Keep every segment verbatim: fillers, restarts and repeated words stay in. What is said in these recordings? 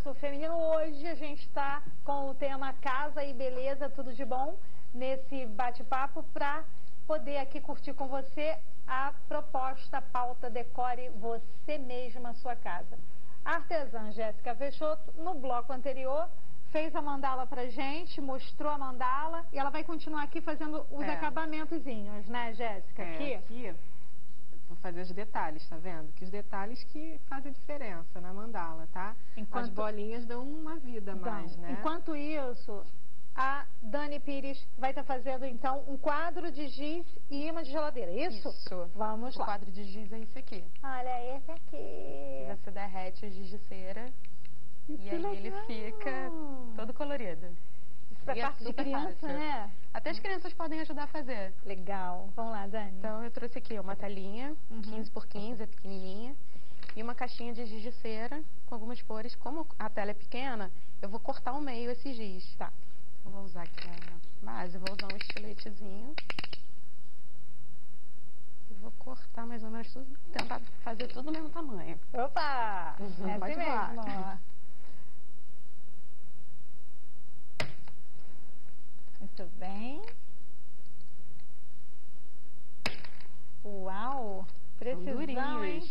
Universo Feminino. Hoje a gente está com o tema Casa e Beleza, tudo de bom, nesse bate-papo para poder aqui curtir com você a proposta, pauta Decore Você Mesma a Sua Casa. A artesã Jéssica Peixoto, no bloco anterior, fez a mandala pra gente, mostrou a mandala e ela vai continuar aqui fazendo os é. acabamentozinhos, né, Jéssica? É, aqui. aqui vou fazer os detalhes, tá vendo? Que os detalhes que fazem diferença na mandala, tá? Enquanto... As bolinhas dão uma vida a mais, né? Enquanto isso, a Dani Pires vai estar tá fazendo, então, um quadro de giz e imã de geladeira, isso? Isso. Vamos o lá. O quadro de giz é esse aqui. Olha, esse aqui. Você derrete a giz de cera e, e aí legal. ele fica todo colorido. Isso pra parte é de criança, fácil. né? Até as crianças podem ajudar a fazer. Legal. Vamos lá, Dani. Então, eu trouxe aqui uma telinha, uhum. quinze por quinze, é pequenininha. E uma caixinha de giz de cera com algumas cores. Como a tela é pequena, eu vou cortar ao meio esse giz. Tá. Eu vou usar aqui a base, vou usar um estiletezinho. E vou cortar mais ou menos tudo, tentar fazer tudo do mesmo tamanho. Opa! Uhum, é pode assim mesmo, ó. Muito bem. Uau! Precisão, hein?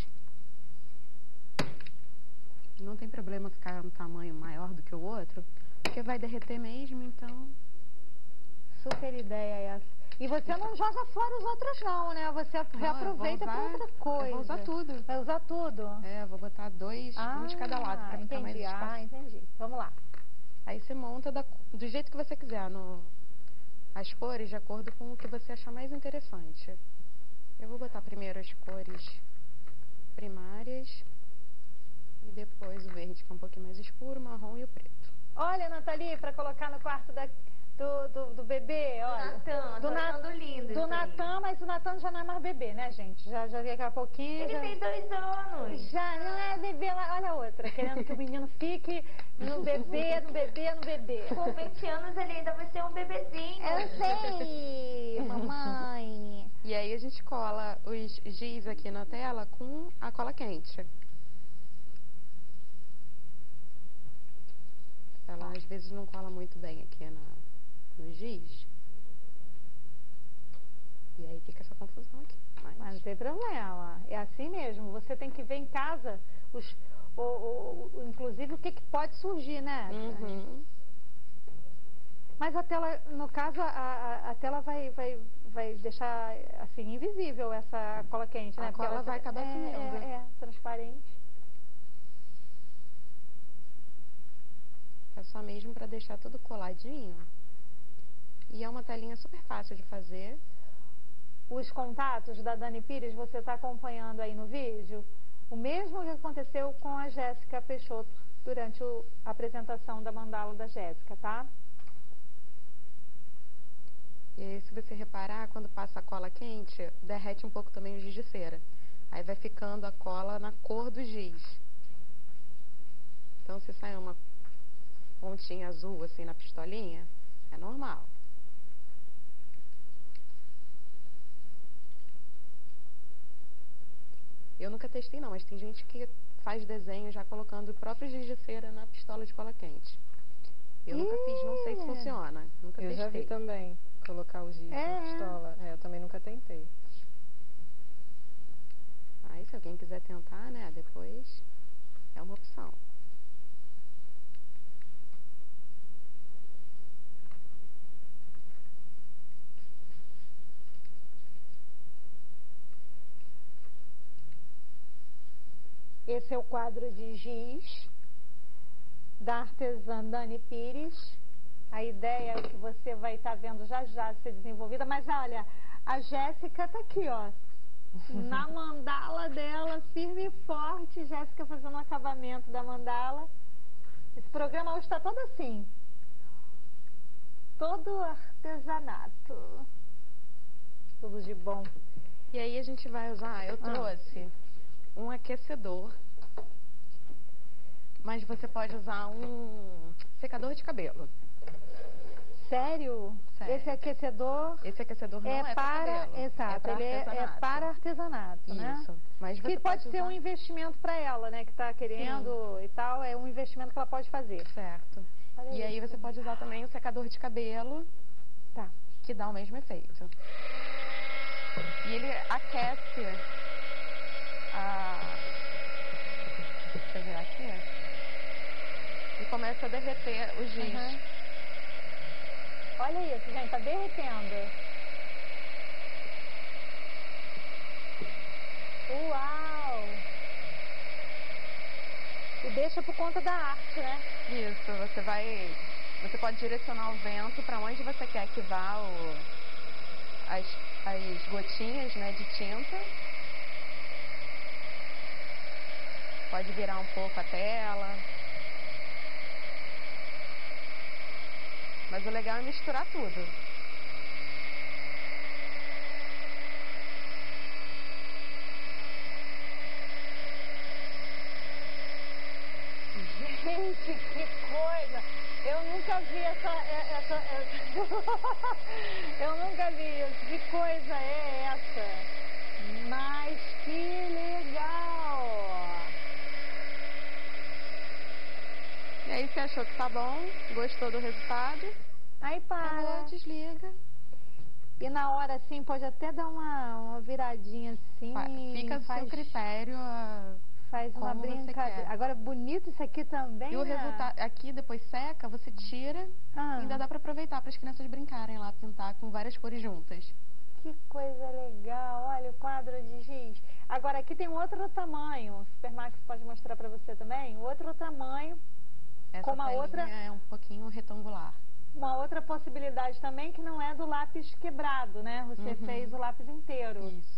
Não tem problema ficar um tamanho maior do que o outro, porque vai derreter mesmo, então... Super ideia essa. E você então. não joga fora os outros não, né? Você não, reaproveita para outra coisa. Eu vou usar tudo. Vai usar tudo? É, eu vou botar dois, ah, um de cada lado para ficar mais espaço. Ah, entendi. Vamos lá. Aí você monta da, do jeito que você quiser, no, as cores de acordo com o que você achar mais interessante. Eu vou botar primeiro as cores primárias e depois o verde, que é um pouquinho mais escuro, o marrom e o preto. Olha, Nathalie, para colocar no quarto da, do, do, do bebê, olha. Natan, do Natan, lindo. Do Natan, mas o Natan já não é mais bebê, né, gente? Já, já vi daqui a pouquinho. Ele já... tem dois anos. Já não é bebê, olha a outra, querendo que o menino fique no bebê, no bebê, no bebê. Com vinte anos ele ainda vai ser um bebezinho. Eu sei, mamãe. E aí a gente cola os giz aqui na tela com a cola quente. Ela às vezes não cola muito bem aqui na, no giz. E aí fica essa confusão aqui. Mas... Mas não tem problema, é assim mesmo. Você tem que ver em casa, os, o, o, o, inclusive o que, que pode surgir, né? Uhum. Mas a tela, no caso, a, a, a tela vai, vai, vai deixar assim invisível essa cola quente, né? A Porque cola ela vai acabar é, sumindo. É, é, transparente. É só mesmo para deixar tudo coladinho. E é uma telinha super fácil de fazer. Os contatos da Dani Pires, você está acompanhando aí no vídeo. O mesmo que aconteceu com a Jéssica Peixoto durante o, a apresentação da mandala da Jéssica, tá? E aí, se você reparar, quando passa a cola quente, derrete um pouco também o giz de cera. Aí vai ficando a cola na cor do giz. Então, se sai uma pontinha azul assim na pistolinha, é normal. Eu nunca testei não, mas tem gente que faz desenho já colocando o próprio giz de cera na pistola de cola quente. Eu nunca fiz, não sei se funciona. Nunca eu testei. Já vi também colocar o giz é. na pistola. É, eu também nunca tentei. Aí se alguém quiser tentar, né, depois é uma opção. Esse é o quadro de giz da artesã Dani Pires. A ideia é que você vai estar tá vendo já já ser desenvolvida. Mas olha, a Jéssica tá aqui, ó. Na mandala dela, firme e forte. Jéssica fazendo o acabamento da mandala. Esse programa hoje está todo assim. Todo artesanato. Tudo de bom. E aí a gente vai usar, eu trouxe... Ah. um aquecedor, mas você pode usar um secador de cabelo. Sério? Sério. Esse aquecedor Esse aquecedor não é, é para para, cabelo, exato, é para ele é, é artesanato. para artesanato, né? Isso. Mas você Que pode, ser usar... um investimento para ela, né? Que está querendo Sim. e tal, é um investimento que ela pode fazer. Certo. Olha e isso. aí você pode usar também o secador de cabelo, tá. que dá o mesmo efeito. E ele aquece a... Deixa eu virar aqui. E começa a derreter o giz. Uhum. Olha isso, gente, tá derretendo. Uau! E deixa por conta da arte, né? Isso, você vai... Você pode direcionar o vento para onde você quer que vá o, as, as gotinhas, né, de tinta. Pode virar um pouco a tela. Mas o legal é misturar tudo. Gente, que coisa! Eu nunca vi essa... essa, essa... Eu nunca vi isso. Que coisa é essa? Mas que legal! E aí você achou que tá bom, gostou do resultado, aí para, acabou, desliga. E na hora assim pode até dar uma, uma viradinha assim. Fica a faz, seu critério a, faz uma brincadeira. Agora bonito isso aqui também. E o né? resultado aqui depois seca, você tira ah. e ainda dá para aproveitar para as crianças brincarem lá, pintar com várias cores juntas. Que coisa legal, olha o quadro de giz. Agora aqui tem um outro tamanho, o Supermax pode mostrar para você também, outro tamanho. Essa com uma outra é um pouquinho retangular. Uma outra possibilidade também que não é do lápis quebrado, né? Você uhum. fez o lápis inteiro. Isso.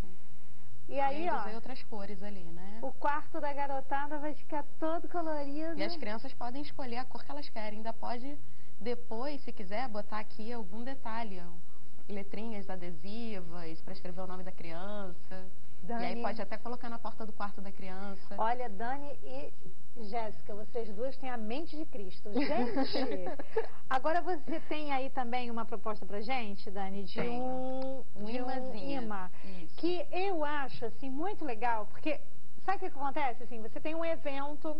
E aí, e ó. usei outras cores ali, né? O quarto da garotada vai ficar todo colorido. E as crianças podem escolher a cor que elas querem. Ainda pode depois, se quiser, botar aqui algum detalhe, letrinhas adesivas para escrever o nome da criança. Dani. E aí pode até colocar na porta do quarto da criança. Olha, Dani e Jéssica, vocês duas têm a mente de Cristo. Gente, agora você tem aí também uma proposta pra gente, Dani, de Tenho. um, um de imãzinho. Um imã, que eu acho, assim, muito legal, porque sabe o que acontece? Assim, você tem um evento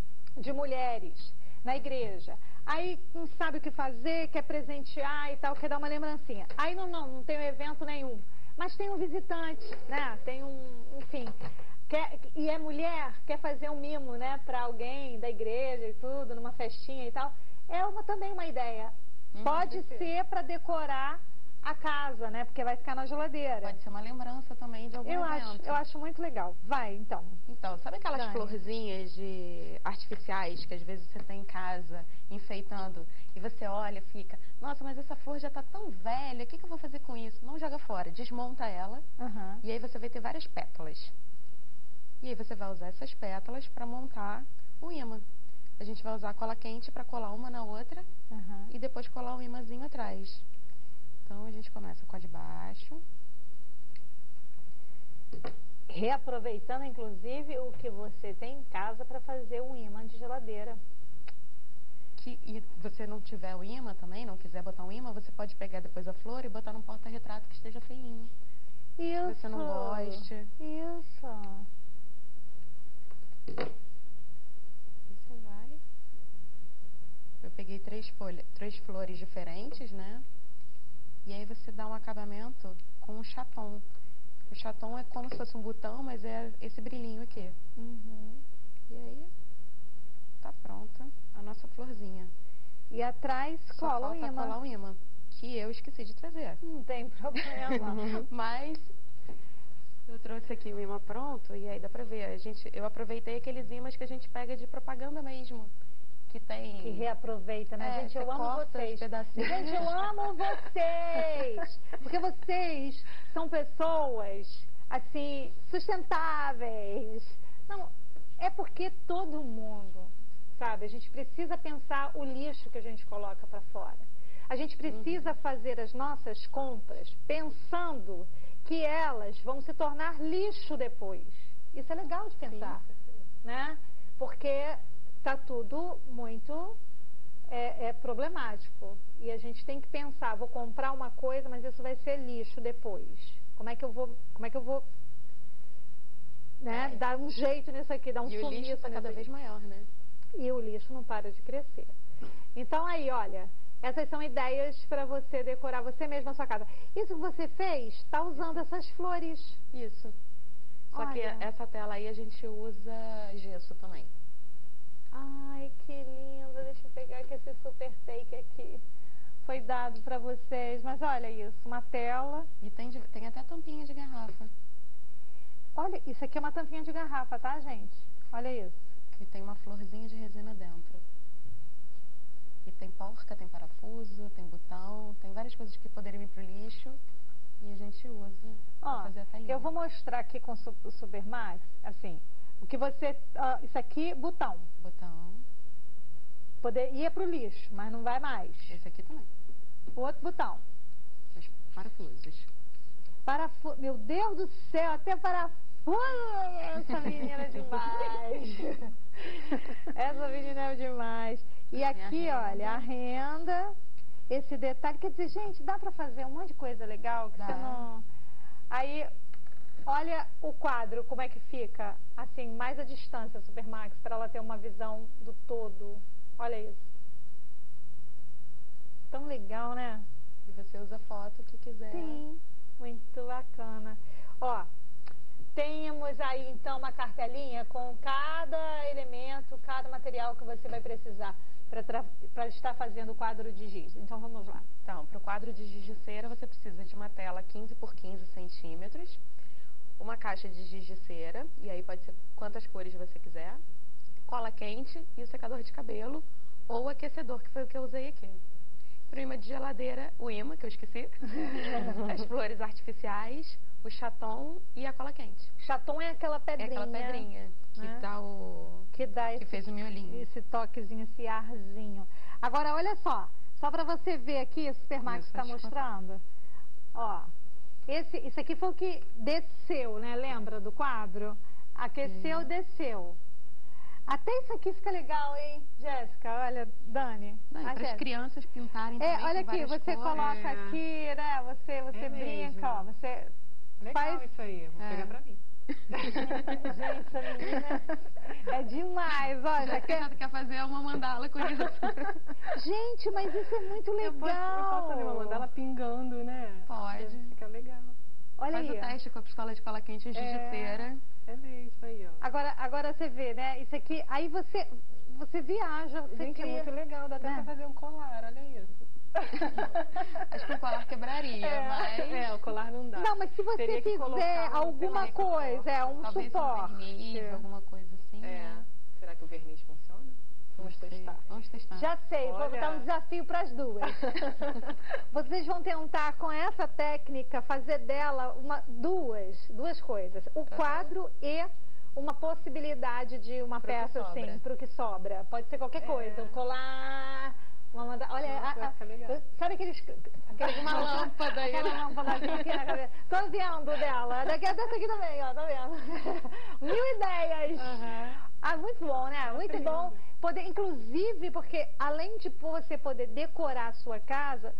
de mulheres na igreja. Aí não sabe o que fazer, quer presentear e tal, quer dar uma lembrancinha. Aí não, não, não tem um evento nenhum. Mas tem um visitante, né? Tem um, enfim, quer, e é mulher, quer fazer um mimo, né? Para alguém da igreja e tudo, numa festinha e tal. É uma, também uma ideia. Hum, Pode ser para decorar a casa, né? Porque vai ficar na geladeira. Pode ser uma lembrança também de algum eu evento. Acho, eu acho muito legal. Vai, então. Então, sabe aquelas Dani. florzinhas de artificiais que às vezes você tem em casa, enfeitando, e você olha e fica, nossa, mas essa flor já está tão velha, o que, que eu vou fazer com isso? Não joga fora, desmonta ela, uhum. e aí você vai ter várias pétalas. E aí você vai usar essas pétalas para montar o imã. A gente vai usar a cola quente para colar uma na outra, uhum. e depois colar um imãzinho atrás. Então, a gente começa com a de baixo. Reaproveitando, inclusive, o que você tem em casa para fazer um imã de geladeira. Que, e você não tiver o imã também, não quiser botar um imã, você pode pegar depois a flor e botar num porta-retrato que esteja feinho. Isso. Se você não goste. Isso. E você vai. Eu peguei três, folhas, três flores diferentes, né? E aí você dá um acabamento com um chaton. O chaton é como se fosse um botão, mas é esse brilhinho aqui. Uhum. E aí, tá pronta a nossa florzinha. E atrás Só cola o imã. colar o imã, que eu esqueci de trazer. Não tem problema. Mas eu trouxe aqui o imã pronto e aí dá pra ver. A gente, eu aproveitei aqueles imãs que a gente pega de propaganda mesmo. Que tem... Que reaproveita, né? É, gente, eu amo vocês. Gente, eu amo vocês. Porque vocês são pessoas, assim, sustentáveis. Não, é porque todo mundo, sabe? A gente precisa pensar o lixo que a gente coloca para fora. A gente precisa uhum. fazer as nossas compras pensando que elas vão se tornar lixo depois. Isso é legal de pensar, Sim, né? Porque... tá tudo muito é, é problemático. E a gente tem que pensar, vou comprar uma coisa, mas isso vai ser lixo depois. Como é que eu vou, como é que eu vou né, É. dar um jeito nisso aqui, dar um E o sumiço lixo está cada nisso vez aqui. maior, né? E o lixo não para de crescer. Então aí, olha, essas são ideias para você decorar você mesma a sua casa. Isso que você fez, está usando essas flores. Isso. Só que Olha. essa tela aí a gente usa gesso também. Ai, que lindo. Deixa eu pegar aqui esse super take aqui. Foi dado para vocês. Mas olha isso, uma tela. E tem, de- tem até tampinha de garrafa. Olha, isso aqui é uma tampinha de garrafa, tá, gente? Olha isso. Que tem uma florzinha de resina dentro. E tem porca, tem parafuso, tem botão, tem várias coisas que poderiam ir pro lixo. E a gente usa Ó, pra fazer a telinha. eu vou mostrar aqui com o Su- o Supermax, assim, o que você... ó, isso aqui, botão. Botão. Poder, ia pro lixo, mas não vai mais. Esse aqui também. O outro botão. Os parafusos. Parafuso. Meu Deus do céu, até parafuso. Essa menina é demais. Essa menina é demais. E aqui, a olha, a renda, esse detalhe. Quer dizer, gente, dá pra fazer um monte de coisa legal que Dá. você não... Aí, olha o quadro, como é que fica, assim, mais à distância, Supermax, para ela ter uma visão do todo. Olha isso. Tão legal, né? E você usa a foto que quiser. Sim, muito bacana. Ó, temos aí então uma cartelinha com cada elemento, cada material que você vai precisar para estar fazendo o quadro de giz. Então vamos lá. Então, para o quadro de giz de cera, você precisa de uma tela quinze por quinze centímetros, uma caixa de giz de cera, e aí pode ser quantas cores você quiser, cola quente e o secador de cabelo, ou o aquecedor, que foi o que eu usei aqui. Para o imã de geladeira, o imã, que eu esqueci, as flores artificiais, o chaton e a cola quente. Chaton é aquela É pedrinha. aquela pedrinha que né? dá o... Que dá que esse, fez o miolinho. esse toquezinho, esse arzinho. Agora, olha só. Só para você ver aqui, o Supermax Isso, está deixa eu mostrando. Ó, esse, isso aqui foi o que desceu, né? Lembra do quadro? Aqueceu, Sim. desceu. Até isso aqui fica legal, hein, Jéssica? Olha, Dani. Não, a para as Jéssica. crianças pintarem É, também olha com aqui, várias você cores. coloca É. aqui, né? Você, você É brinca, mesmo. ó. Você Legal faz... isso aí, vou É. pegar pra mim. Gente, essa menina é demais, olha. Já que quer- ela quer fazer uma mandala com isso. Gente, mas isso é muito legal. Eu posso, eu posso fazer uma mandala pingando, né? Pode. Fica legal. Olha Faz aí. o teste com a pistola de cola quente e giz de É. cera. É mesmo isso aí, ó. Agora, agora você vê, né? Isso aqui, aí você, você viaja, você Gente, é cria. muito legal, dá até né? pra fazer um colar, olha isso. Acho que o colar quebraria, É, mas... é, o colar não dá. Não, mas se você Teria que fizer colocar um- alguma teria que coisa, é um Talvez suporte. um verniz, É. alguma coisa assim, É. né? Será que o verniz funciona? Vamos Não sei. testar. Vamos testar. Já sei, vou Olha. botar um desafio para as duas. Vocês vão tentar com essa técnica fazer dela uma, duas, duas coisas. O quadro e uma possibilidade de uma Pro que peça sobra. assim, pro que sobra. Pode ser qualquer É. coisa, um colar, uma manda... Olha, Nossa, a- vai a- ficar legal. sabe aqueles, aqueles Uma lâmpada aí, aquela né? lâmpadazinha aqui na cabeça. Tô vendo dela. Daqui a dessa aqui também, ó, tá vendo? Mil ideias. Aham. Ah, muito bom, né? Muito lindo. bom. Poder, inclusive, porque além de você poder decorar a sua casa,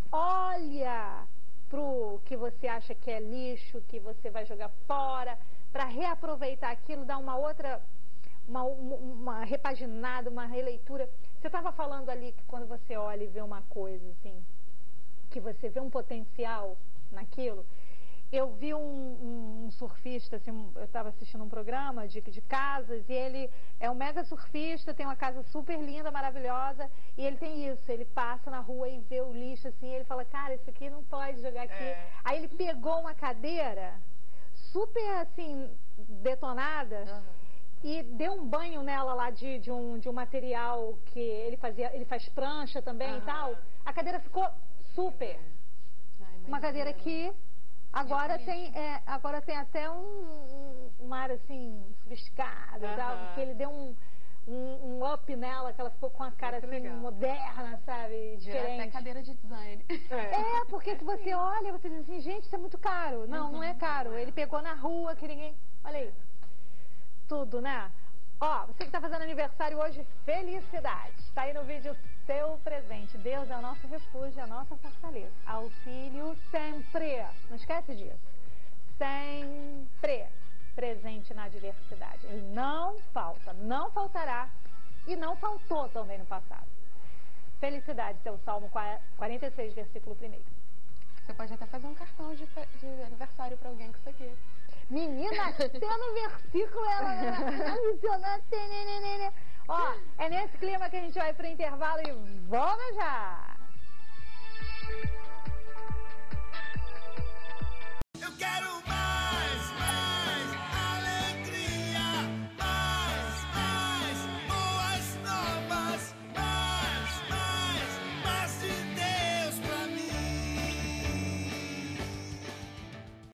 olha pro que você acha que é lixo, que você vai jogar fora, para reaproveitar aquilo, dar uma outra, uma, uma repaginada, uma releitura. Você estava falando ali que quando você olha e vê uma coisa assim, que você vê um potencial naquilo. Eu vi um, um, um surfista, assim, eu estava assistindo um programa de, de casas e ele é um mega surfista, tem uma casa super linda, maravilhosa e ele tem isso, ele passa na rua e vê o lixo assim, e ele fala, cara, isso aqui não pode jogar aqui. É. Aí ele pegou uma cadeira super assim, detonada Aham. e deu um banho nela lá de, de, um, de um material que ele fazia, ele faz prancha também e Aham. tal. A cadeira ficou super. Ai, Uma imagina. cadeira que agora bonito. tem, é, agora tem até um, um, um ar assim, sofisticado e tal, Aham. porque ele deu um, um, um up nela, que ela ficou com a cara Muito assim, legal. moderna, sabe? Gerou até Diferente. cadeira de design. É, porque que você olha, você diz assim, gente, isso é muito caro. Não, não é caro. Ele pegou na rua que ninguém. Olha aí. Tudo, né? Ó, você que tá fazendo aniversário hoje, felicidades. Tá aí no vídeo seu presente. Deus é o nosso refúgio, a nossa fortaleza. Auxílio sempre. Não esquece disso. Sempre presente na adversidade. Ele não falta, não faltará e não faltou também no passado. Felicidades, é o Salmo quarenta e seis, versículo primeiro. Você pode até fazer um cartão de, de aniversário para alguém com isso aqui. Menina, até no versículo ela emocionante. Ó, é nesse clima que a gente vai pro intervalo e volta já! Eu quero mais!